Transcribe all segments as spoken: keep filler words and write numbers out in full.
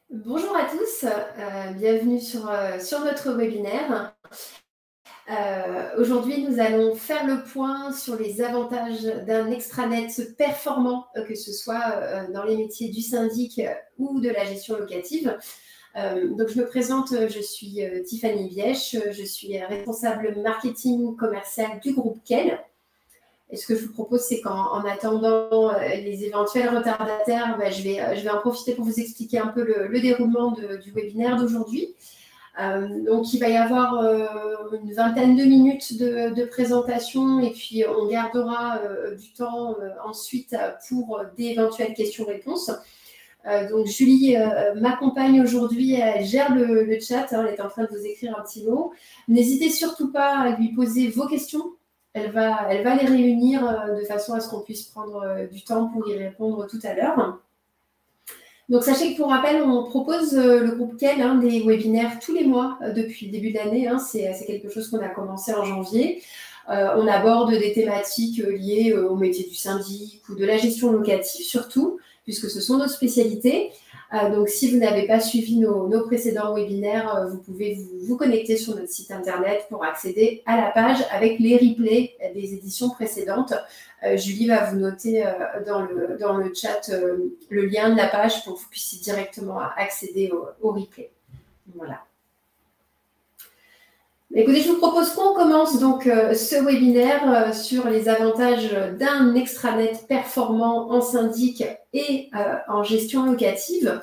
Bonjour à tous, euh, bienvenue sur, euh, sur notre webinaire. Euh, Aujourd'hui, nous allons faire le point sur les avantages d'un extranet performant, euh, que ce soit euh, dans les métiers du syndic euh, ou de la gestion locative. Euh, donc, je me présente, je suis euh, Tiffany Bièche, je suis responsable marketing commercial du groupe Quel. Et ce que je vous propose, c'est qu'en en attendant euh, les éventuels retardataires, bah, je, vais, euh, je vais en profiter pour vous expliquer un peu le, le déroulement de, du webinaire d'aujourd'hui. Euh, donc, il va y avoir euh, une vingtaine de minutes de, de présentation et puis on gardera euh, du temps euh, ensuite pour d'éventuelles questions-réponses. Euh, donc, Julie euh, m'accompagne aujourd'hui, elle gère le, le chat, hein, elle est en train de vous écrire un petit mot. N'hésitez surtout pas à lui poser vos questions. Elle va, elle va les réunir euh, de façon à ce qu'on puisse prendre euh, du temps pour y répondre tout à l'heure. Donc, sachez que pour rappel, on propose euh, le groupe Quel hein, des webinaires tous les mois euh, depuis le début de l'année. Hein, c'est, c'est quelque chose qu'on a commencé en janvier. Euh, on aborde des thématiques euh, liées euh, au métier du syndic ou de la gestion locative surtout, puisque ce sont nos spécialités. Euh, donc, si vous n'avez pas suivi nos, nos précédents webinaires, euh, vous pouvez vous, vous connecter sur notre site internet pour accéder à la page avec les replays des éditions précédentes. Euh, Julie va vous noter euh, dans, le, dans le chat euh, le lien de la page pour que vous puissiez directement accéder au, au replay. Voilà. Écoutez, je vous propose qu'on commence donc euh, ce webinaire euh, sur les avantages d'un extranet performant en syndic et euh, en gestion locative.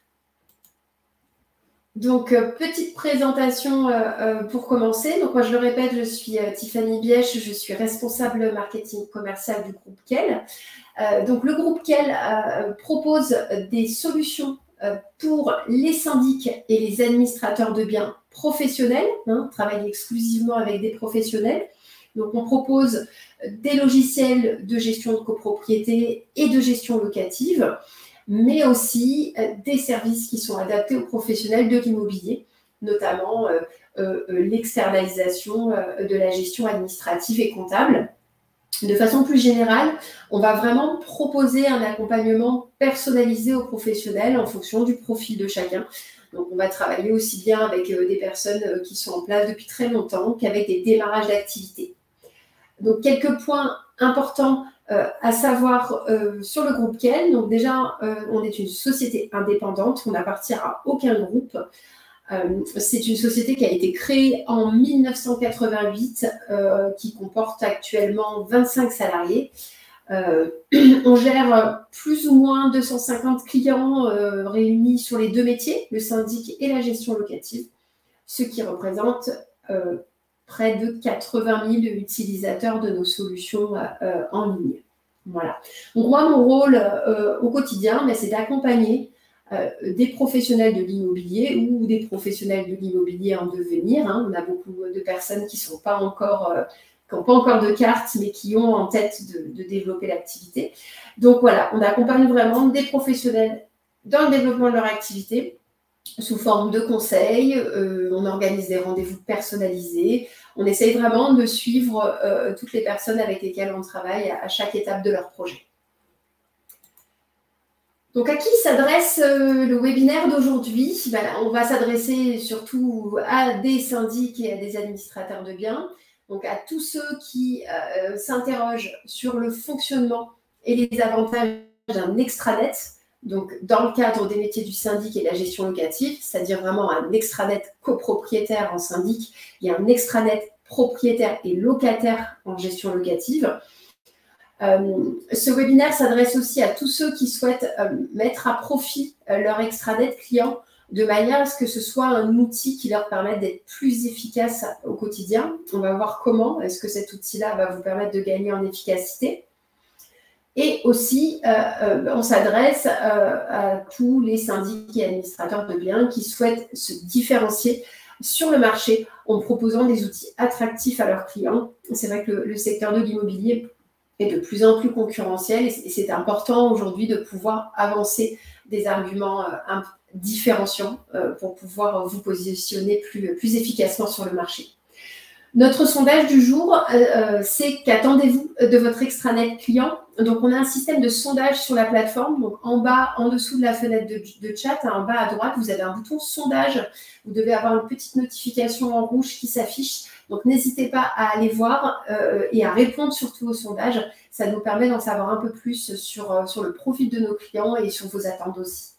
Donc, euh, petite présentation euh, euh, pour commencer. Donc, moi, je le répète, je suis euh, Tiffany Bièche, je suis responsable marketing commercial du groupe Quel. Euh, donc, le groupe Quel euh, propose des solutions euh, pour les syndics et les administrateurs de biens professionnels, hein, travailler exclusivement avec des professionnels. Donc, on propose des logiciels de gestion de copropriété et de gestion locative, mais aussi euh, des services qui sont adaptés aux professionnels de l'immobilier, notamment euh, euh, l'externalisation euh, de la gestion administrative et comptable. De façon plus générale, on va vraiment proposer un accompagnement personnalisé aux professionnels en fonction du profil de chacun. Donc, on va travailler aussi bien avec euh, des personnes euh, qui sont en place depuis très longtemps qu'avec des démarrages d'activité. Donc, quelques points importants euh, à savoir euh, sur le groupe Quel. Donc, déjà, euh, on est une société indépendante, on n'appartient à aucun groupe. Euh, c'est une société qui a été créée en mille neuf cent quatre-vingt-huit, euh, qui comporte actuellement vingt-cinq salariés. Euh, on gère plus ou moins deux cent cinquante clients euh, réunis sur les deux métiers, le syndic et la gestion locative, ce qui représente euh, près de quatre-vingt mille utilisateurs de nos solutions euh, en ligne. Voilà. Donc moi, mon rôle euh, au quotidien, ben, c'est d'accompagner euh, des professionnels de l'immobilier ou des professionnels de l'immobilier en devenir. Hein. On a beaucoup de personnes qui sont pas encore, euh, qui n'ont pas encore de carte, mais qui ont en tête de, de développer l'activité. Donc voilà, on accompagne vraiment des professionnels dans le développement de leur activité, sous forme de conseils, euh, on organise des rendez-vous personnalisés, on essaye vraiment de suivre euh, toutes les personnes avec lesquelles on travaille à, à chaque étape de leur projet. Donc, à qui s'adresse euh, le webinaire d'aujourd'hui? Ben, on va s'adresser surtout à des syndics et à des administrateurs de biens, donc à tous ceux qui euh, s'interrogent sur le fonctionnement et les avantages d'un extranet. Donc, dans le cadre des métiers du syndic et de la gestion locative, c'est-à-dire vraiment un extranet copropriétaire en syndic et un extranet propriétaire et locataire en gestion locative. Euh, ce webinaire s'adresse aussi à tous ceux qui souhaitent euh, mettre à profit euh, leur extranet client de manière à ce que ce soit un outil qui leur permette d'être plus efficace au quotidien. On va voir comment est-ce que cet outil-là va vous permettre de gagner en efficacité. Et aussi, euh, euh, on s'adresse euh, à tous les syndics et administrateurs de biens qui souhaitent se différencier sur le marché en proposant des outils attractifs à leurs clients. C'est vrai que le, le secteur de l'immobilier est de plus en plus concurrentiel et c'est important aujourd'hui de pouvoir avancer des arguments euh, différenciants euh, pour pouvoir vous positionner plus, plus efficacement sur le marché. Notre sondage du jour, euh, euh, c'est qu'attendez-vous de votre extranet client? Donc, on a un système de sondage sur la plateforme. Donc, en bas, en dessous de la fenêtre de, de chat, en bas à droite, vous avez un bouton sondage. Vous devez avoir une petite notification en rouge qui s'affiche. Donc, n'hésitez pas à aller voir euh, et à répondre surtout au sondage. Ça nous permet d'en savoir un peu plus sur, euh, sur le profil de nos clients et sur vos attentes aussi.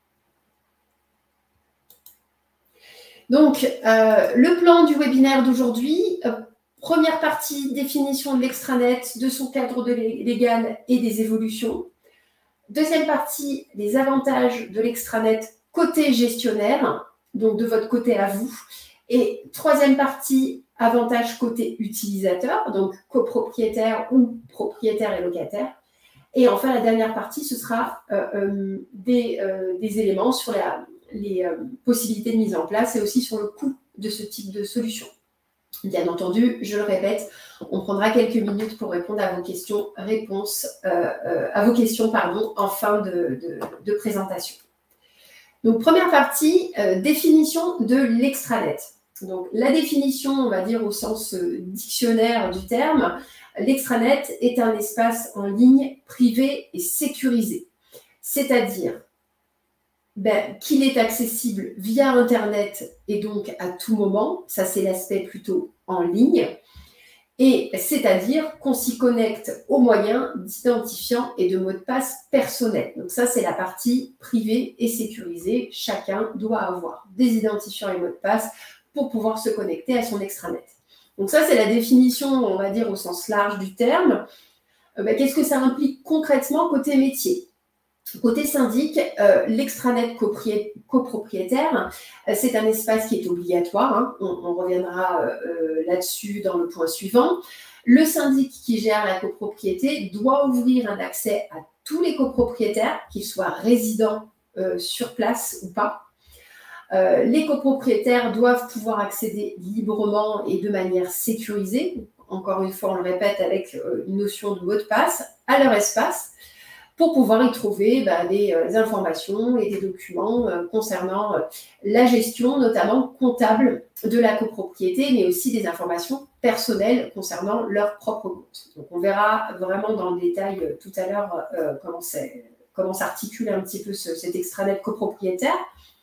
Donc, euh, le plan du webinaire d'aujourd'hui, euh, première partie, définition de l'extranet, de son cadre de légal et des évolutions. Deuxième partie, les avantages de l'extranet côté gestionnaire, donc de votre côté à vous. Et troisième partie, avantages côté utilisateur, donc copropriétaire ou propriétaire et locataire. Et enfin, la dernière partie, ce sera euh, euh, des, euh, des éléments sur la les euh, possibilités de mise en place et aussi sur le coût de ce type de solution. Bien entendu, je le répète, on prendra quelques minutes pour répondre à vos questions, réponses, euh, euh, à vos questions pardon, en fin de, de, de présentation. Donc, première partie, euh, définition de l'extranet. Donc, la définition, on va dire au sens euh, dictionnaire du terme, l'extranet est un espace en ligne privé et sécurisé, c'est-à-dire Ben, qu'il est accessible via Internet et donc à tout moment. Ça, c'est l'aspect plutôt en ligne. Et c'est-à-dire qu'on s'y connecte au moyen d'identifiants et de mots de passe personnels. Donc ça, c'est la partie privée et sécurisée. Chacun doit avoir des identifiants et mots de passe pour pouvoir se connecter à son extranet. Donc ça, c'est la définition, on va dire, au sens large du terme. Euh, ben, qu'est-ce que ça implique concrètement côté métier ? Côté syndic, euh, l'extranet copropriétaire, euh, c'est un espace qui est obligatoire. Hein. On, on reviendra euh, là-dessus dans le point suivant. Le syndic qui gère la copropriété doit ouvrir un accès à tous les copropriétaires, qu'ils soient résidents euh, sur place ou pas. Euh, les copropriétaires doivent pouvoir accéder librement et de manière sécurisée, encore une fois, on le répète avec euh, une notion de mot de passe, à leur espace, pour pouvoir y trouver bah, des euh, informations et des documents euh, concernant euh, la gestion, notamment comptable de la copropriété, mais aussi des informations personnelles concernant leur propre compte. Donc, on verra vraiment dans le détail euh, tout à l'heure euh, comment, comment s'articule un petit peu ce, cet extranet copropriétaire.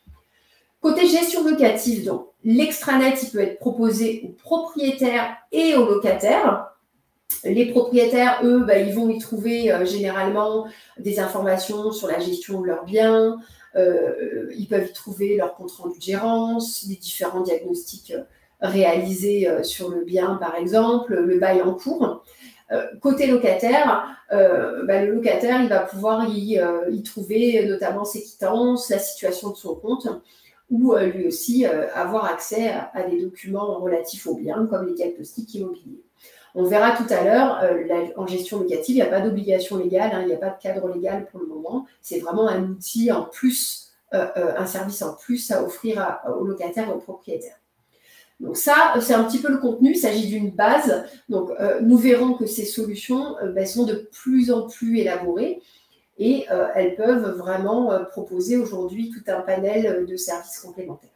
Côté gestion locative, donc, l'extranet il peut être proposé aux propriétaires et aux locataires. Les propriétaires, eux, bah, ils vont y trouver euh, généralement des informations sur la gestion de leurs biens. Euh, ils peuvent y trouver leur compte rendu de gérance, les différents diagnostics euh, réalisés euh, sur le bien, par exemple, le bail en cours. Euh, côté locataire, euh, bah, le locataire, il va pouvoir y, euh, y trouver notamment ses quittances, la situation de son compte, ou euh, lui aussi euh, avoir accès à, à des documents relatifs aux biens, comme les diagnostics immobiliers. On verra tout à l'heure, euh, en gestion locative, il n'y a pas d'obligation légale, hein, il n'y a pas de cadre légal pour le moment. C'est vraiment un outil en plus, euh, euh, un service en plus à offrir à, aux locataires et aux propriétaires. Donc ça, c'est un petit peu le contenu, il s'agit d'une base. Donc euh, nous verrons que ces solutions euh, ben, sont de plus en plus élaborées et euh, elles peuvent vraiment euh, proposer aujourd'hui tout un panel de services complémentaires.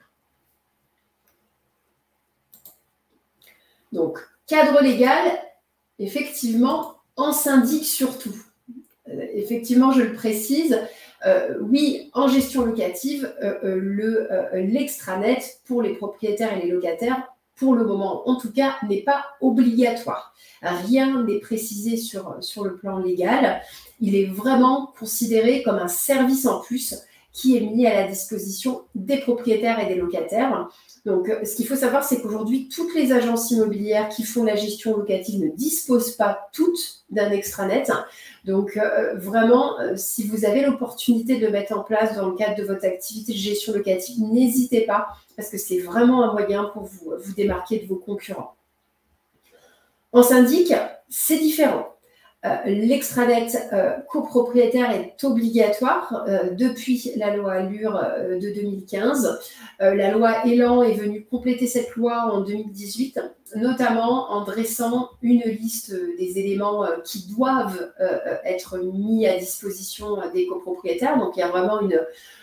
Donc, cadre légal, effectivement, en syndic surtout. Euh, effectivement, je le précise, euh, oui, en gestion locative, euh, euh, le, euh, l'extranet pour les propriétaires et les locataires, pour le moment, en tout cas, n'est pas obligatoire. Rien n'est précisé sur, sur le plan légal. Il est vraiment considéré comme un service en plus qui est mis à la disposition des propriétaires et des locataires. Donc, ce qu'il faut savoir, c'est qu'aujourd'hui, toutes les agences immobilières qui font la gestion locative ne disposent pas toutes d'un extranet. Donc, euh, vraiment, euh, si vous avez l'opportunité de le mettre en place dans le cadre de votre activité de gestion locative, n'hésitez pas, parce que c'est vraiment un moyen pour vous, vous démarquer de vos concurrents. En syndic, c'est différent. Euh, l'extranet euh, copropriétaire est obligatoire euh, depuis la loi Allure euh, de deux mille quinze. Euh, la loi Elan est venue compléter cette loi en deux mille dix-huit, notamment en dressant une liste des éléments euh, qui doivent euh, être mis à disposition des copropriétaires. Donc, il y a vraiment une,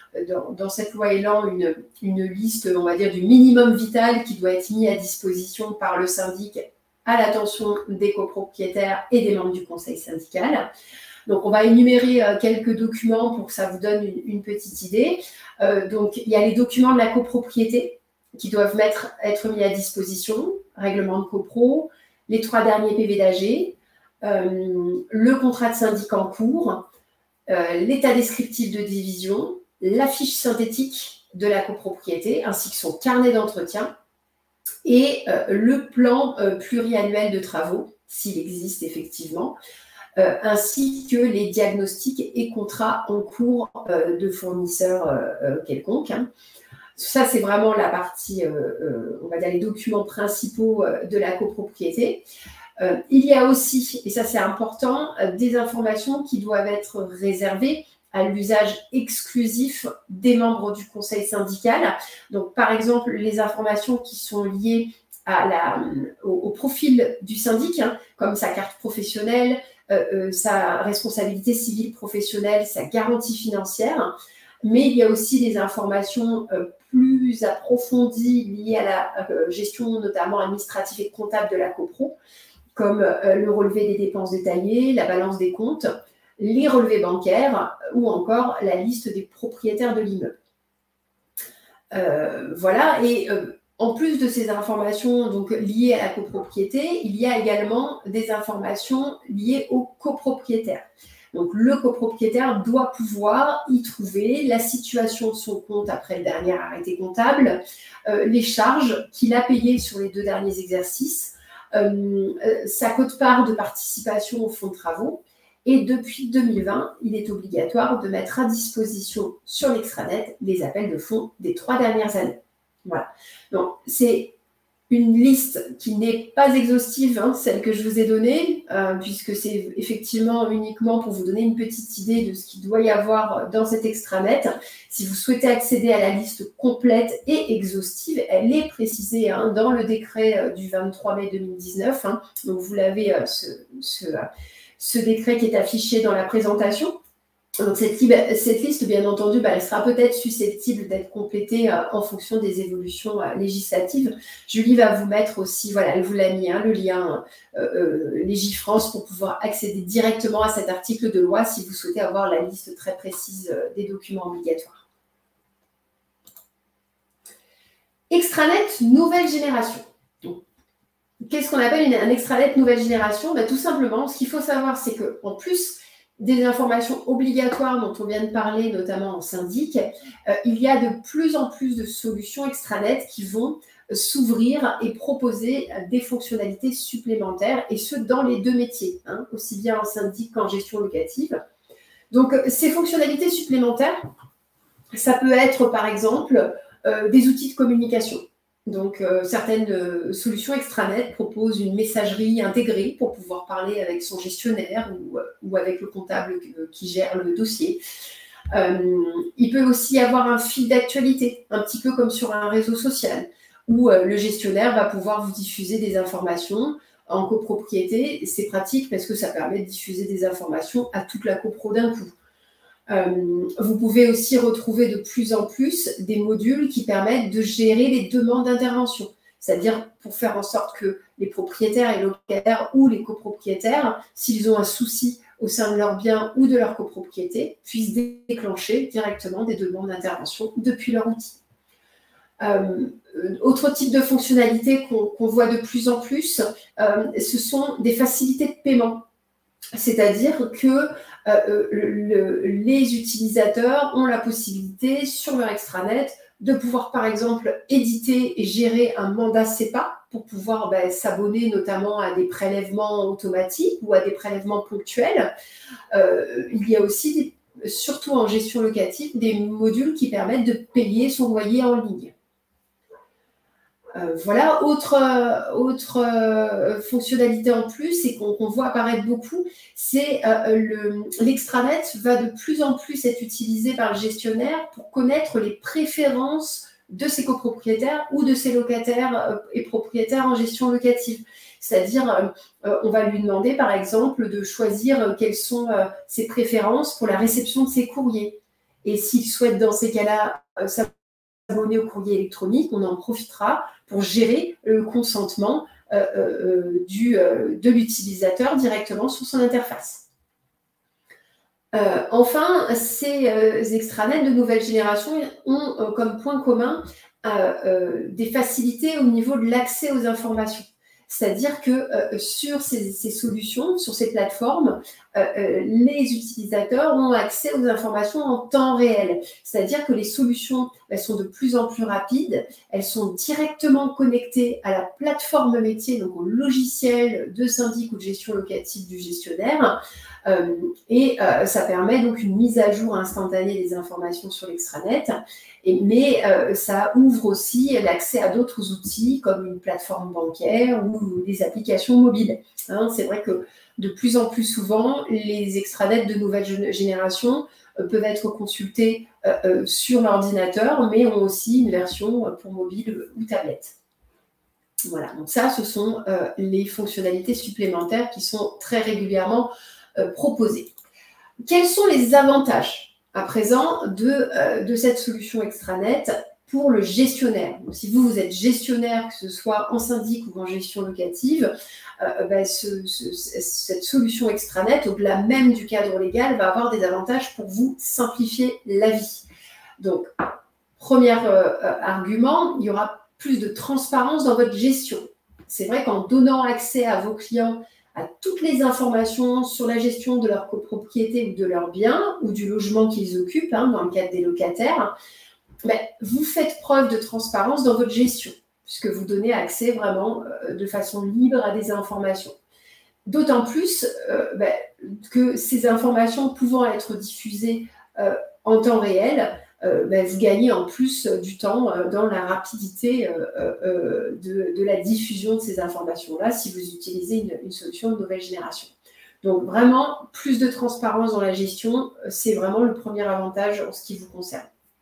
dans, dans cette loi Elan une, une liste, on va dire, du minimum vital qui doit être mis à disposition par le syndic à l'attention des copropriétaires et des membres du conseil syndical. Donc, on va énumérer euh, quelques documents pour que ça vous donne une, une petite idée. Euh, donc, il y a les documents de la copropriété qui doivent mettre, être mis à disposition, règlement de copro, les trois derniers P V d'A G, euh, le contrat de syndic en cours, euh, l'état descriptif de division, la fiche synthétique de la copropriété, ainsi que son carnet d'entretien, et euh, le plan euh, pluriannuel de travaux, s'il existe effectivement, euh, ainsi que les diagnostics et contrats en cours euh, de fournisseurs euh, euh, quelconques. Hein. Ça, c'est vraiment la partie, euh, euh, on va dire les documents principaux euh, de la copropriété. Euh, il y a aussi, et ça c'est important, euh, des informations qui doivent être réservées à l'usage exclusif des membres du conseil syndical. Donc, par exemple, les informations qui sont liées à la, au, au profil du syndic, hein, comme sa carte professionnelle, euh, euh, sa responsabilité civile professionnelle, sa garantie financière. Mais il y a aussi des informations euh, plus approfondies liées à la euh, gestion notamment administrative et comptable de la copro, comme euh, le relevé des dépenses détaillées, la balance des comptes, les relevés bancaires ou encore la liste des propriétaires de l'immeuble. Euh, voilà, et euh, en plus de ces informations donc, liées à la copropriété, il y a également des informations liées aux copropriétaires. Donc, le copropriétaire doit pouvoir y trouver la situation de son compte après le dernier arrêté comptable, euh, les charges qu'il a payées sur les deux derniers exercices, euh, euh, sa quote-part de participation au fonds de travaux. Et depuis deux mille vingt, il est obligatoire de mettre à disposition sur l'extranet les appels de fonds des trois dernières années. Voilà. Donc, c'est une liste qui n'est pas exhaustive, hein, celle que je vous ai donnée, euh, puisque c'est effectivement uniquement pour vous donner une petite idée de ce qu'il doit y avoir dans cet extranet. Si vous souhaitez accéder à la liste complète et exhaustive, elle est précisée hein, dans le décret euh, du vingt-trois mai deux mille dix-neuf. Hein, donc, vous l'avez, euh, ce, ce, euh, ce décret qui est affiché dans la présentation. Donc, cette, cette liste, bien entendu, bah, elle sera peut-être susceptible d'être complétée euh, en fonction des évolutions euh, législatives. Julie va vous mettre aussi, voilà, elle vous l'a mis, hein, le lien euh, euh, Légifrance pour pouvoir accéder directement à cet article de loi si vous souhaitez avoir la liste très précise euh, des documents obligatoires. Extranet nouvelle génération. Qu'est-ce qu'on appelle une, un extranet nouvelle génération? Ben, tout simplement, ce qu'il faut savoir, c'est qu'en plus des informations obligatoires dont on vient de parler, notamment en syndic, euh, il y a de plus en plus de solutions extranet qui vont euh, s'ouvrir et proposer euh, des fonctionnalités supplémentaires, et ce, dans les deux métiers, hein, aussi bien en syndic qu'en gestion locative. Donc, euh, ces fonctionnalités supplémentaires, ça peut être, par exemple, euh, des outils de communication. Donc, euh, certaines euh, solutions extranet proposent une messagerie intégrée pour pouvoir parler avec son gestionnaire ou, euh, ou avec le comptable euh, qui gère le dossier. Euh, il peut aussi y avoir un fil d'actualité, un petit peu comme sur un réseau social, où euh, le gestionnaire va pouvoir vous diffuser des informations en copropriété. C'est pratique parce que ça permet de diffuser des informations à toute la copro d'un coup. Euh, vous pouvez aussi retrouver de plus en plus des modules qui permettent de gérer les demandes d'intervention, c'est-à-dire pour faire en sorte que les propriétaires et locataires ou les copropriétaires, s'ils ont un souci au sein de leur bien ou de leur copropriété, puissent déclencher directement des demandes d'intervention depuis leur outil. Euh, autre type de fonctionnalité qu'on qu'on voit de plus en plus, euh, ce sont des facilités de paiement. C'est-à-dire que euh, le, les utilisateurs ont la possibilité sur leur extranet de pouvoir, par exemple, éditer et gérer un mandat SEPA pour pouvoir ben, s'abonner notamment à des prélèvements automatiques ou à des prélèvements ponctuels. Euh, il y a aussi, des, surtout en gestion locative, des modules qui permettent de payer son loyer en ligne. Euh, voilà, autre, euh, autre euh, fonctionnalité en plus et qu'on qu'on voit apparaître beaucoup, c'est euh, l'extranet va de plus en plus être utilisé par le gestionnaire pour connaître les préférences de ses copropriétaires ou de ses locataires euh, et propriétaires en gestion locative. C'est-à-dire, euh, on va lui demander par exemple de choisir quelles sont euh, ses préférences pour la réception de ses courriers. Et s'ils souhaitent dans ces cas-là euh, s'abonner au courrier électronique, on en profitera pour gérer le consentement euh, euh, du, euh, de l'utilisateur directement sur son interface. Euh, enfin, ces euh, extranets de nouvelle génération ont euh, comme point commun euh, euh, des facilités au niveau de l'accès aux informations. C'est-à-dire que euh, sur ces, ces solutions, sur ces plateformes, euh, euh, les utilisateurs ont accès aux informations en temps réel. C'est-à-dire que les solutions, elles sont de plus en plus rapides, elles sont directement connectées à la plateforme métier, donc au logiciel de syndic ou de gestion locative du gestionnaire. Euh, et euh, ça permet donc une mise à jour instantanée des informations sur l'extranet, et, mais euh, ça ouvre aussi l'accès à d'autres outils comme une plateforme bancaire ou des applications mobiles. Hein, c'est vrai que de plus en plus souvent, les extranets de nouvelle génération euh, peuvent être consultés euh, euh, sur l'ordinateur, mais ont aussi une version pour mobile ou tablette. Voilà, donc ça, ce sont euh, les fonctionnalités supplémentaires qui sont très régulièrement euh, proposées. Quels sont les avantages à présent de, euh, de cette solution extranet pour le gestionnaire? Donc, si vous, vous êtes gestionnaire, que ce soit en syndic ou en gestion locative, euh, ben, ce, ce, cette solution extranet, au-delà même du cadre légal, va avoir des avantages pour vous simplifier la vie. Donc, premier euh, argument, il y aura plus de transparence dans votre gestion. C'est vrai qu'en donnant accès à vos clients à toutes les informations sur la gestion de leur copropriété ou de leurs biens ou du logement qu'ils occupent, hein, dans le cadre des locataires, ben, vous faites preuve de transparence dans votre gestion, puisque vous donnez accès vraiment euh, de façon libre à des informations. D'autant plus euh, ben, que ces informations pouvant être diffusées euh, en temps réel, euh, ben, vous gagnez en plus euh, du temps euh, dans la rapidité euh, euh, de, de la diffusion de ces informations-là si vous utilisez une, une solution de nouvelle génération. Donc vraiment, plus de transparence dans la gestion, c'est vraiment le premier avantage en ce qui vous concerne.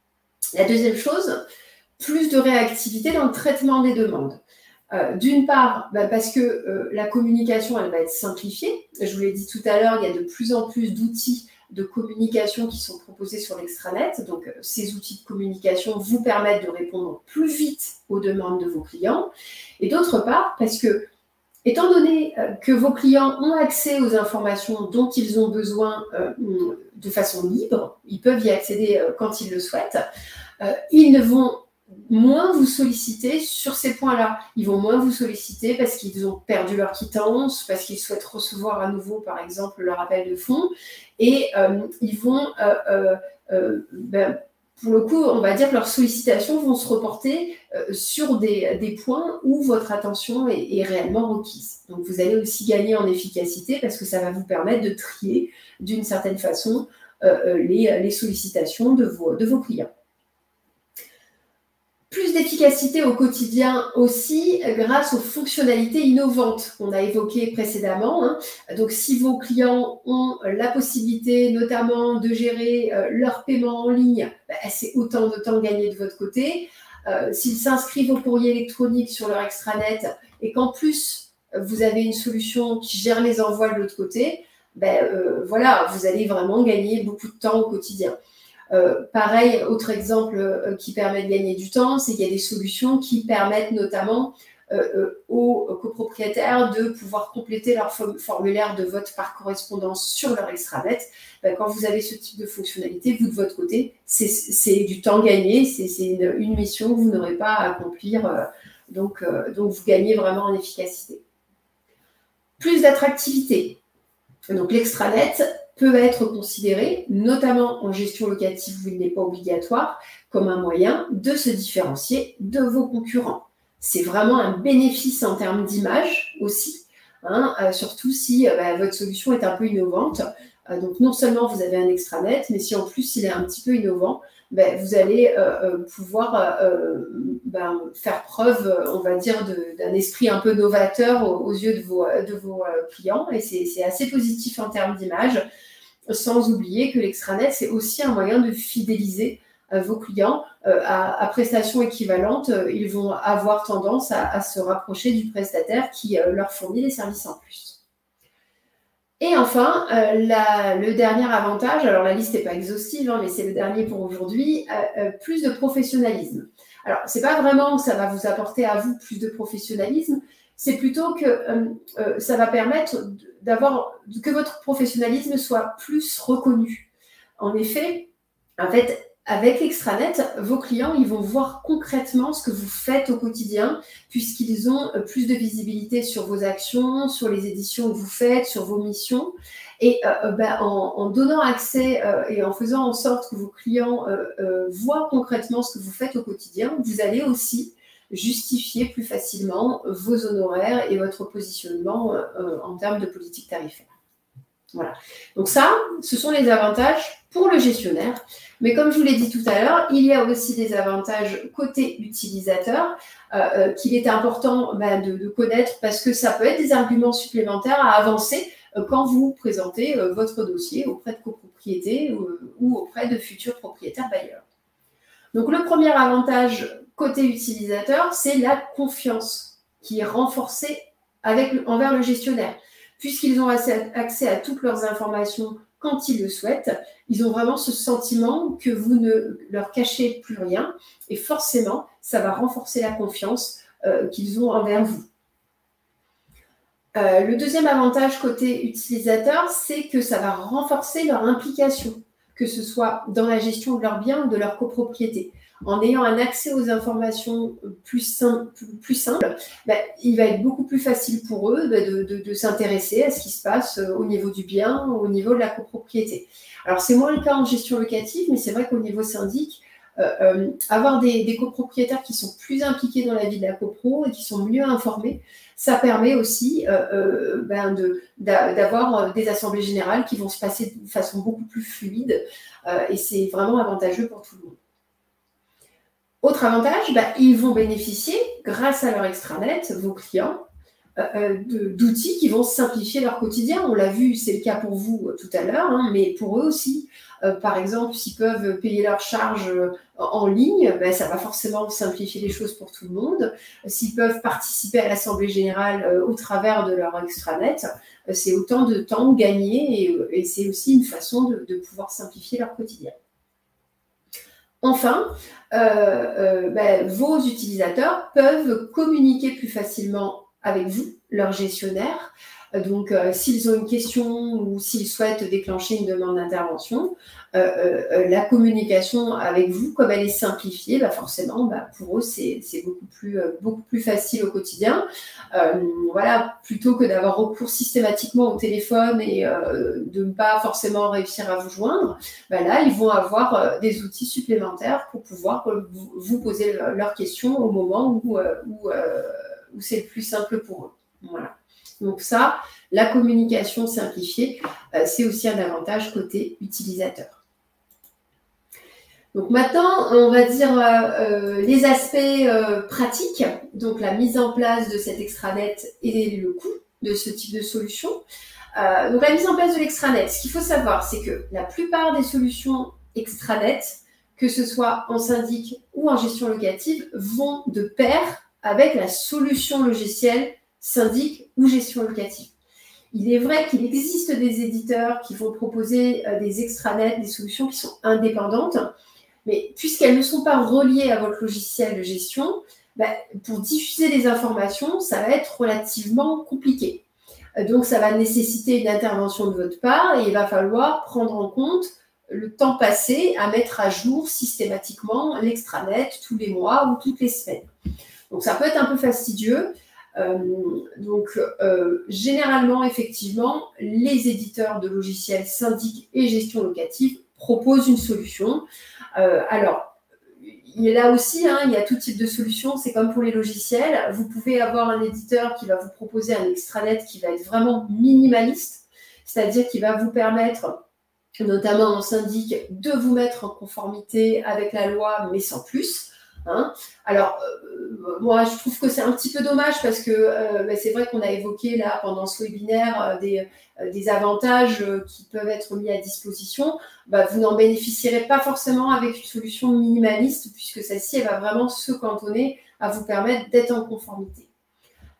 La deuxième chose, plus de réactivité dans le traitement des demandes. Euh, D'une part, bah parce que euh, la communication, elle va être simplifiée. Je vous l'ai dit tout à l'heure, il y a de plus en plus d'outils de communication qui sont proposés sur l'extranet. Donc, euh, ces outils de communication vous permettent de répondre plus vite aux demandes de vos clients. Et d'autre part, parce que, étant donné euh, que vos clients ont accès aux informations dont ils ont besoin euh, de façon libre, ils peuvent y accéder euh, quand ils le souhaitent, euh, ils ne vont moins vous solliciter sur ces points-là. Ils vont moins vous solliciter parce qu'ils ont perdu leur quittance, parce qu'ils souhaitent recevoir à nouveau, par exemple, leur appel de fonds. Et euh, ils vont, euh, euh, euh, ben, pour le coup, on va dire que leurs sollicitations vont se reporter euh, sur des, des points où votre attention est, est réellement requise. Donc, vous allez aussi gagner en efficacité parce que ça va vous permettre de trier d'une certaine façon euh, les, les sollicitations de vos, de vos clients. Plus d'efficacité au quotidien aussi grâce aux fonctionnalités innovantes qu'on a évoquées précédemment. Hein. Donc, si vos clients ont la possibilité notamment de gérer euh, leur paiement en ligne, bah, c'est autant de temps gagné de votre côté. Euh, s'ils s'inscrivent au courrier électronique sur leur extranet et qu'en plus, vous avez une solution qui gère les envois de l'autre côté, bah, euh, voilà, vous allez vraiment gagner beaucoup de temps au quotidien. Euh, pareil, autre exemple euh, qui permet de gagner du temps, c'est qu'il y a des solutions qui permettent notamment euh, euh, aux copropriétaires de pouvoir compléter leur formulaire de vote par correspondance sur leur extranet. Ben, quand vous avez ce type de fonctionnalité, vous de votre côté, c'est du temps gagné, c'est une, une mission que vous n'aurez pas à accomplir, euh, donc, euh, donc vous gagnez vraiment en efficacité. Plus d'attractivité. Donc l'extranet peut être considéré, notamment en gestion locative où il n'est pas obligatoire, comme un moyen de se différencier de vos concurrents. C'est vraiment un bénéfice en termes d'image aussi, hein, euh, surtout si euh, bah, votre solution est un peu innovante. Euh, donc non seulement vous avez un extranet, mais si en plus il est un petit peu innovant, bah, vous allez euh, euh, pouvoir euh, bah, faire preuve, on va dire, d'un esprit un peu novateur aux, aux yeux de vos, de vos euh, clients. Et c'est assez positif en termes d'image. Sans oublier que l'extranet, c'est aussi un moyen de fidéliser euh, vos clients. Euh, à, à prestations équivalentes, euh, ils vont avoir tendance à, à se rapprocher du prestataire qui euh, leur fournit des services en plus. Et enfin, euh, la, le dernier avantage, alors la liste n'est pas exhaustive, hein, mais c'est le dernier pour aujourd'hui, euh, euh, plus de professionnalisme. Alors, ce n'est pas vraiment que ça va vous apporter à vous plus de professionnalisme, c'est plutôt que euh, euh, ça va permettre d'avoir que votre professionnalisme soit plus reconnu. En effet, en fait, avec l'extranet, vos clients, ils vont voir concrètement ce que vous faites au quotidien, puisqu'ils ont plus de visibilité sur vos actions, sur les éditions que vous faites, sur vos missions. Et euh, ben, en, en donnant accès euh, et en faisant en sorte que vos clients euh, euh, voient concrètement ce que vous faites au quotidien, vous allez aussi justifier plus facilement vos honoraires et votre positionnement euh, en termes de politique tarifaire. Voilà. Donc ça, ce sont les avantages pour le gestionnaire. Mais comme je vous l'ai dit tout à l'heure, il y a aussi des avantages côté utilisateur euh, euh, qu'il est important ben, de, de connaître parce que ça peut être des arguments supplémentaires à avancer euh, quand vous présentez euh, votre dossier auprès de copropriétés euh, ou auprès de futurs propriétaires bailleurs. Donc le premier avantage côté utilisateur, c'est la confiance qui est renforcée avec, envers le gestionnaire. Puisqu'ils ont accès à toutes leurs informations quand ils le souhaitent, ils ont vraiment ce sentiment que vous ne leur cachez plus rien et forcément, ça va renforcer la confiance euh, qu'ils ont envers vous. Euh, le deuxième avantage côté utilisateur, c'est que ça va renforcer leur implication, que ce soit dans la gestion de leurs biens ou de leur copropriété. En ayant un accès aux informations plus simple, plus simple ben, il va être beaucoup plus facile pour eux ben, de, de, de s'intéresser à ce qui se passe au niveau du bien, au niveau de la copropriété. Alors, c'est moins le cas en gestion locative, mais c'est vrai qu'au niveau syndic, euh, euh, avoir des, des copropriétaires qui sont plus impliqués dans la vie de la copro et qui sont mieux informés, ça permet aussi euh, euh, ben de, d'avoir des assemblées générales qui vont se passer de façon beaucoup plus fluide euh, et c'est vraiment avantageux pour tout le monde. Autre avantage, ben, ils vont bénéficier, grâce à leur extranet, vos clients, euh, d'outils qui vont simplifier leur quotidien. On l'a vu, c'est le cas pour vous euh, tout à l'heure, hein, mais pour eux aussi. Euh, par exemple, s'ils peuvent payer leurs charges euh, en ligne, ben, ça va forcément simplifier les choses pour tout le monde. S'ils peuvent participer à l'Assemblée générale euh, au travers de leur extranet, euh, c'est autant de temps gagné et, et c'est aussi une façon de, de pouvoir simplifier leur quotidien. Enfin, euh, euh, ben, vos utilisateurs peuvent communiquer plus facilement avec vous, leur gestionnaire. Donc, euh, s'ils ont une question ou s'ils souhaitent déclencher une demande d'intervention, euh, euh, la communication avec vous, comme elle est simplifiée, bah forcément, bah pour eux, c'est beaucoup plus, euh, beaucoup plus facile au quotidien. Euh, voilà, plutôt que d'avoir recours systématiquement au téléphone et euh, de ne pas forcément réussir à vous joindre, bah là, ils vont avoir euh, des outils supplémentaires pour pouvoir euh, vous, vous poser leurs questions au moment où, euh, où, euh, où c'est le plus simple pour eux. Voilà. Donc ça, la communication simplifiée, euh, c'est aussi un avantage côté utilisateur. Donc maintenant, on va dire euh, les aspects euh, pratiques, donc la mise en place de cet extranet et le coût de ce type de solution. Euh, donc la mise en place de l'extranet, ce qu'il faut savoir, c'est que la plupart des solutions extranet, que ce soit en syndic ou en gestion locative, vont de pair avec la solution logicielle syndic ou gestion locative. Il est vrai qu'il existe des éditeurs qui vont proposer euh, des extranets, des solutions qui sont indépendantes, mais puisqu'elles ne sont pas reliées à votre logiciel de gestion, bah, pour diffuser les informations, ça va être relativement compliqué. Euh, donc, ça va nécessiter une intervention de votre part et il va falloir prendre en compte le temps passé à mettre à jour systématiquement l'extranet tous les mois ou toutes les semaines. Donc, ça peut être un peu fastidieux. Euh, donc, euh, généralement, effectivement, les éditeurs de logiciels syndic et gestion locative proposent une solution. Euh, alors, il y a là aussi, hein, il y a tout type de solution. C'est comme pour les logiciels. Vous pouvez avoir un éditeur qui va vous proposer un extranet qui va être vraiment minimaliste, c'est-à-dire qui va vous permettre, notamment en syndic, de vous mettre en conformité avec la loi, mais sans plus. Hein. Alors, euh, moi, je trouve que c'est un petit peu dommage parce que euh, bah, c'est vrai qu'on a évoqué là pendant ce webinaire euh, des, euh, des avantages euh, qui peuvent être mis à disposition. Bah, vous n'en bénéficierez pas forcément avec une solution minimaliste puisque celle-ci, elle va vraiment se cantonner à vous permettre d'être en conformité.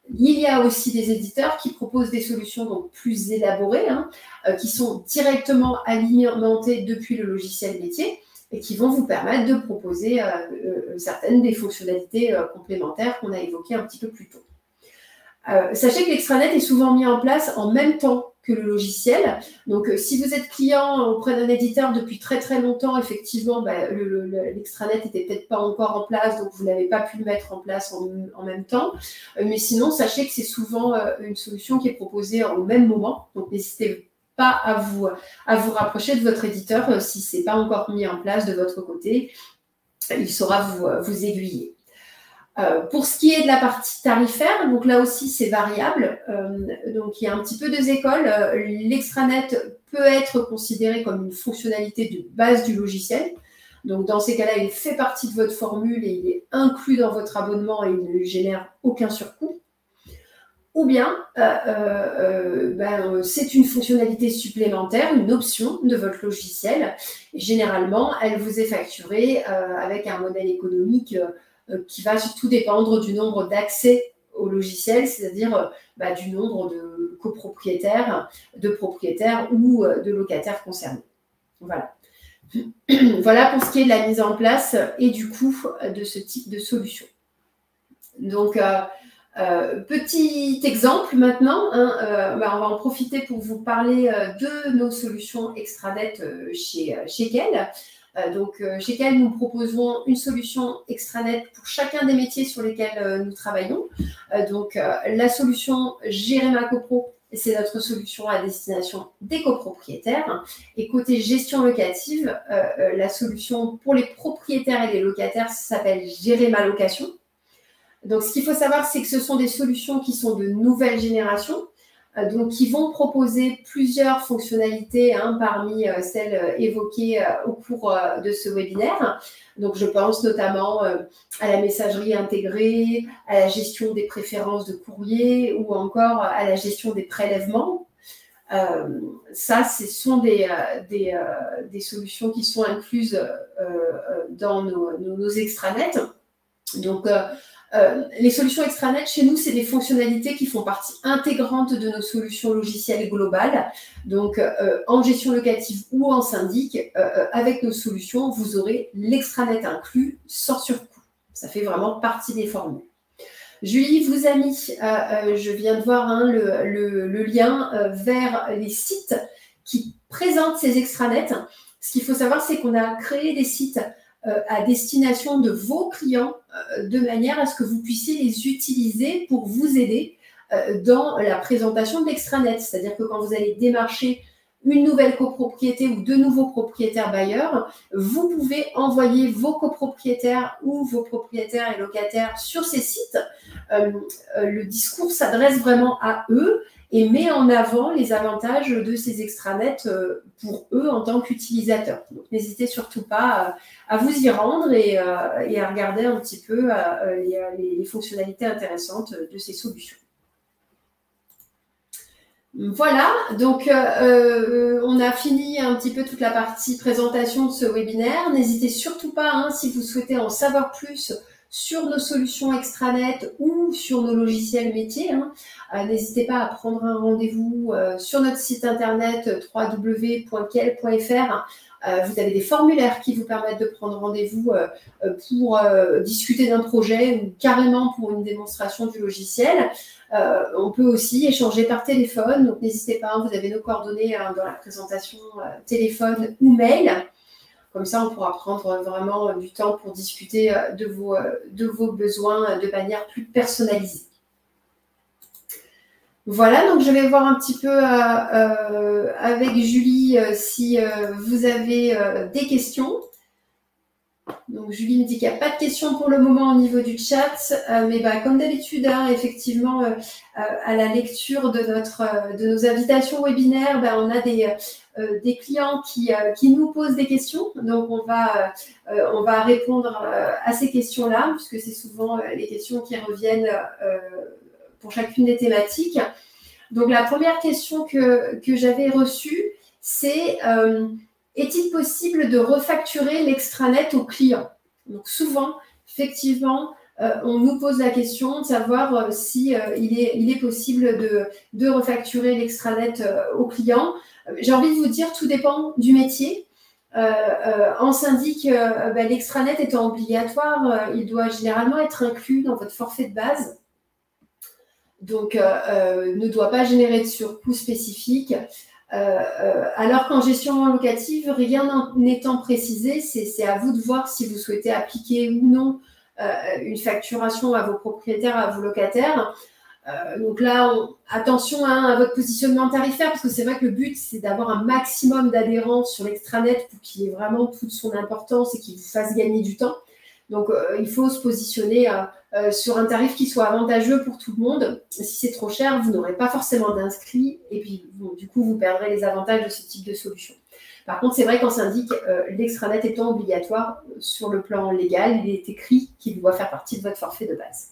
il y a aussi des éditeurs qui proposent des solutions donc plus élaborées, hein, euh, qui sont directement alimentées depuis le logiciel métier et qui vont vous permettre de proposer euh, euh, certaines des fonctionnalités euh, complémentaires qu'on a évoquées un petit peu plus tôt. Euh, sachez que l'extranet est souvent mis en place en même temps que le logiciel. Donc, euh, si vous êtes client auprès d'un éditeur depuis très très longtemps, effectivement, bah, le, le, l'extranet n'était peut-être pas encore en place, donc vous n'avez pas pu le mettre en place en, en même temps. Euh, mais sinon, sachez que c'est souvent euh, une solution qui est proposée au même moment. Donc, n'hésitez pas à vous, à vous rapprocher de votre éditeur euh, si ce n'est pas encore mis en place de votre côté. Il saura vous, vous aiguiller. Euh, pour ce qui est de la partie tarifaire, donc là aussi c'est variable, euh, donc il y a un petit peu deux écoles. Euh, l'extranet peut être considéré comme une fonctionnalité de base du logiciel, donc dans ces cas-là il fait partie de votre formule et il est inclus dans votre abonnement et il ne génère aucun surcoût. Ou bien euh, euh, ben, c'est une fonctionnalité supplémentaire, une option de votre logiciel, et généralement elle vous est facturée euh, avec un modèle économique euh, qui va surtout dépendre du nombre d'accès au logiciel, c'est-à-dire euh, bah, du nombre de copropriétaires, de propriétaires ou euh, de locataires concernés. Voilà. Voilà pour ce qui est de la mise en place et du coût de ce type de solution. Donc, euh, euh, petit exemple maintenant, hein, euh, bah, on va en profiter pour vous parler euh, de nos solutions extranet euh, chez, chez Quel. Euh, donc, euh, chez Quel, nous proposons une solution extranet pour chacun des métiers sur lesquels euh, nous travaillons. Euh, donc, euh, la solution Gérer ma copro, c'est notre solution à destination des copropriétaires. Et côté gestion locative, euh, euh, la solution pour les propriétaires et les locataires s'appelle Gérer ma location. Donc, ce qu'il faut savoir, c'est que ce sont des solutions qui sont de nouvelle génération. Donc, qui vont proposer plusieurs fonctionnalités hein, parmi euh, celles euh, évoquées euh, au cours euh, de ce webinaire. Donc, je pense notamment euh, à la messagerie intégrée, à la gestion des préférences de courrier ou encore à la gestion des prélèvements. Euh, ça, ce sont des, euh, des, euh, des solutions qui sont incluses euh, dans nos, nos, nos extranets. Donc, euh, Euh, les solutions extranet, chez nous, c'est des fonctionnalités qui font partie intégrante de nos solutions logicielles globales. Donc, euh, en gestion locative ou en syndic, euh, avec nos solutions, vous aurez l'extranet inclus sans surcoût. Ça fait vraiment partie des formules. Julie vous a mis, euh, euh, je viens de voir hein, le, le, le lien euh, vers les sites qui présentent ces extranets. Ce qu'il faut savoir, c'est qu'on a créé des sites à destination de vos clients euh, de manière à ce que vous puissiez les utiliser pour vous aider euh, dans la présentation de l'extranet. C'est-à-dire que quand vous allez démarcher une nouvelle copropriété ou de nouveaux propriétaires bailleurs, vous pouvez envoyer vos copropriétaires ou vos propriétaires et locataires sur ces sites. Euh, euh, le discours s'adresse vraiment à eux et met en avant les avantages de ces extranets euh, pour eux en tant qu'utilisateurs. Donc, n'hésitez surtout pas à, à vous y rendre et, euh, et à regarder un petit peu euh, les, les fonctionnalités intéressantes de ces solutions. Voilà, donc euh, on a fini un petit peu toute la partie présentation de ce webinaire. N'hésitez surtout pas, hein, si vous souhaitez en savoir plus sur nos solutions extranet ou sur nos logiciels métiers, hein, euh, n'hésitez pas à prendre un rendez-vous euh, sur notre site internet w w w point quel point f r. Euh, vous avez des formulaires qui vous permettent de prendre rendez-vous euh, pour euh, discuter d'un projet ou carrément pour une démonstration du logiciel. Euh, on peut aussi échanger par téléphone, donc n'hésitez pas, vous avez nos coordonnées hein, dans la présentation euh, téléphone ou mail. Comme ça, on pourra prendre vraiment du temps pour discuter de vos, de vos besoins de manière plus personnalisée. Voilà, donc je vais voir un petit peu euh, euh, avec Julie euh, si euh, vous avez euh, des questions. Donc Julie me dit qu'il n'y a pas de questions pour le moment au niveau du chat, euh, mais bah, comme d'habitude, hein, effectivement, euh, euh, à la lecture de, notre, euh, de nos invitations webinaires, bah, on a des, euh, des clients qui, euh, qui nous posent des questions. Donc on va, euh, on va répondre euh, à ces questions-là, puisque c'est souvent euh, les questions qui reviennent euh, pour chacune des thématiques. Donc la première question que, que j'avais reçue, c'est... Euh, est-il possible de refacturer l'extranet au client? Donc souvent, effectivement, euh, on nous pose la question de savoir euh, si euh, il, est, il est possible de, de refacturer l'extranet euh, aux clients. Euh, J'ai envie de vous dire, tout dépend du métier. Euh, euh, en syndic, euh, ben, l'extranet étant obligatoire, euh, il doit généralement être inclus dans votre forfait de base. Donc, euh, euh, ne doit pas générer de surcoût spécifique. Euh, euh, alors qu'en gestion locative, rien n'étant précisé, c'est à vous de voir si vous souhaitez appliquer ou non euh, une facturation à vos propriétaires, à vos locataires. Euh, donc là, on, attention hein, à votre positionnement tarifaire, parce que c'est vrai que le but, c'est d'avoir un maximum d'adhérents sur l'extranet pour qu'il ait vraiment toute son importance et qu'il vous fasse gagner du temps. Donc, euh, il faut se positionner euh, euh, sur un tarif qui soit avantageux pour tout le monde. Si c'est trop cher, vous n'aurez pas forcément d'inscrits et puis, bon, du coup, vous perdrez les avantages de ce type de solution. Par contre, c'est vrai qu'en syndic, euh, l'extranet étant obligatoire euh, sur le plan légal, il est écrit qu'il doit faire partie de votre forfait de base.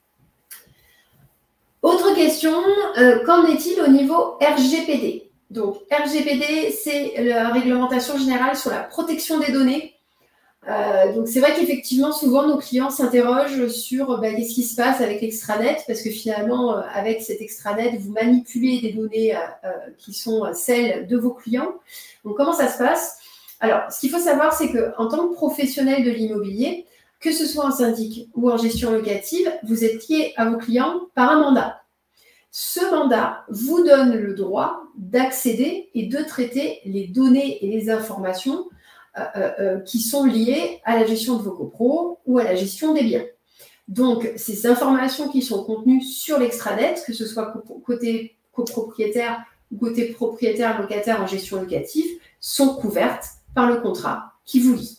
Autre question, euh, qu'en est-il au niveau R G P D? Donc, R G P D, c'est la réglementation générale sur la protection des données. Euh, donc, c'est vrai qu'effectivement, souvent, nos clients s'interrogent sur bah, qu'est-ce qui se passe avec l'extranet, parce que finalement, euh, avec cet extranet, vous manipulez des données euh, euh, qui sont celles de vos clients. Donc, comment ça se passe? Alors, ce qu'il faut savoir, c'est qu'en tant que professionnel de l'immobilier, que ce soit en syndic ou en gestion locative, vous êtes lié à vos clients par un mandat. Ce mandat vous donne le droit d'accéder et de traiter les données et les informations euh, euh, qui sont liées à la gestion de vos copros ou à la gestion des biens. Donc, ces informations qui sont contenues sur l'extranet, que ce soit côté copropriétaire ou côté propriétaire locataire en gestion locative, sont couvertes par le contrat qui vous lie.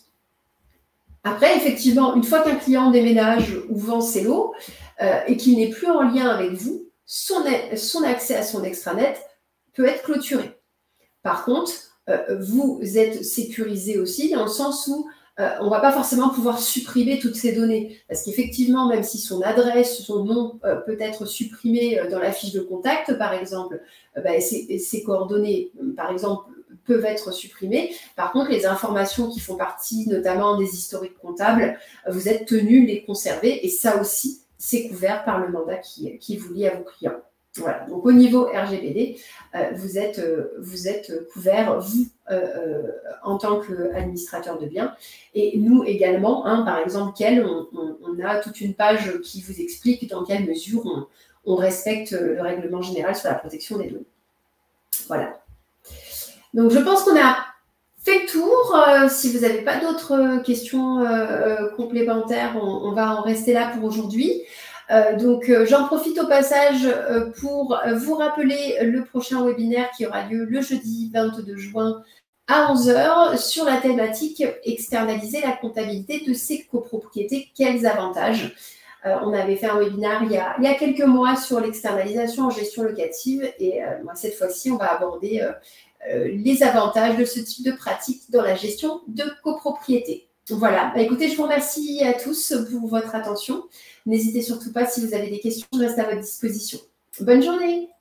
Après, effectivement, une fois qu'un client déménage ou vend ses lots euh, et qu'il n'est plus en lien avec vous, son, son accès à son extranet peut être clôturé. Par contre, euh, vous êtes sécurisé aussi dans le sens où euh, on ne va pas forcément pouvoir supprimer toutes ces données. Parce qu'effectivement, même si son adresse, son nom euh, peut être supprimé dans la fiche de contact, par exemple, euh, bah, ses, ses coordonnées, par exemple, peuvent être supprimées. Par contre, les informations qui font partie notamment des historiques comptables, vous êtes tenu de les conserver et ça aussi, c'est couvert par le mandat qui, qui vous lie à vos clients. Voilà, donc au niveau R G P D, euh, vous êtes, euh, vous êtes couvert, vous, euh, euh, en tant qu'administrateur de biens. Et nous également, hein, par exemple, Kel, on, on, on a toute une page qui vous explique dans quelle mesure on, on respecte le règlement général sur la protection des données. Voilà. Donc, je pense qu'on a fait le tour. Euh, si vous n'avez pas d'autres questions euh, complémentaires, on, on va en rester là pour aujourd'hui. Euh, donc, euh, j'en profite au passage euh, pour vous rappeler le prochain webinaire qui aura lieu le jeudi vingt-deux juin à onze heures sur la thématique « Externaliser la comptabilité de ses copropriétés, quels avantages ?» euh, On avait fait un webinaire il y a, il y a quelques mois sur l'externalisation en gestion locative et euh, moi, cette fois-ci, on va aborder euh, euh, les avantages de ce type de pratique dans la gestion de copropriété. Voilà, bah, écoutez, je vous remercie à tous pour votre attention. N'hésitez surtout pas si vous avez des questions, je reste à votre disposition. Bonne journée!